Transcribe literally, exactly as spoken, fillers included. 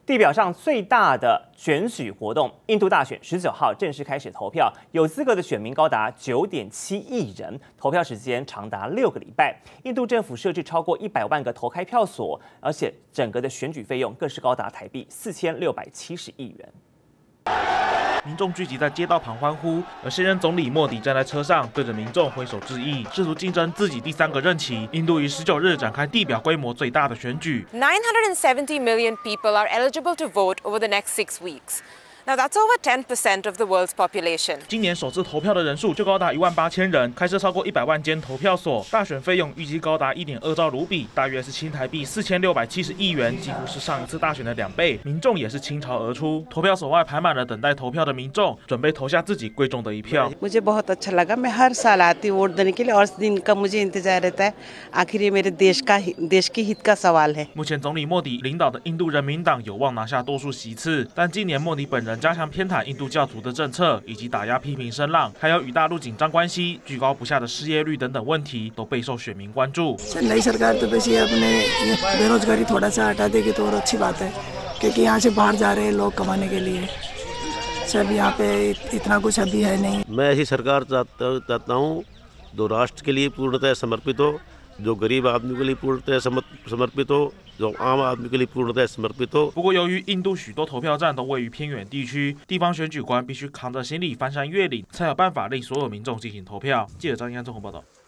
地表上最大的选举活动——印度大选，十九号正式开始投票，有资格的选民高达九点七亿人，投票时间长达六个礼拜。印度政府设置超过一百万个投开票所，而且整个的选举费用更是高达台币四千六百七十亿元。 民众聚集在街道旁欢呼，而现任总理莫迪站在车上，对着民众挥手致意，试图竞争自己第三个任期。印度于十九日展开地表规模最大的选举。 nine hundred seventy million people are eligible to vote over the next six weeks. Now that's over ten percent of the world's population. 今年首次投票的人数就高达一万八千人，开设超过一百万间投票所，大选费用预计高达一点二兆卢比，大约是新台币四千六百七十亿元，几乎是上一次大选的两倍。民众也是倾巢而出，投票所外排满了等待投票的民众，准备投下自己贵重的一票。 मुझे बहुत अच्छा लगा। मैं हर साल आती हूँ वोट देने के लिए और इस दिन का मुझे इंतजार रहता है। आखिर ये मेरे देश का देश के हित का सवाल है。 目前总理莫迪领导的印度人民党有望拿下多数席次，但今年莫迪本人加强偏袒印度教徒的政策，以及打压批评声浪，还有与大陆紧张关系、居高不下的失业率等等问题，都备受选民关注。 नई सरकार तो वैसे अपने बेरोजगारी थोड़ा सा हटा देगी तो और अच्छी बात है, क्योंकि यहाँ से बाहर जा रहे हैं लोग कमाने के लिए। सब यहाँ पे इतना कुछ अभी है नहीं। मैं ऐसी सरकार चाहता चाहता हूँ जो राष्ट्र के लिए पूर्णतः समर्पित हो, जो गरीब आदमी के लिए पूर्णतः समर्पित हो, जो आम आदमी के लिए पूर्णतः समर्पित हो。 不过，由于印度许多投票站都位于偏远地区，地方选举官必须扛着行李翻山越岭，才有办法令所有民众进行投票。记者张一安综合报道。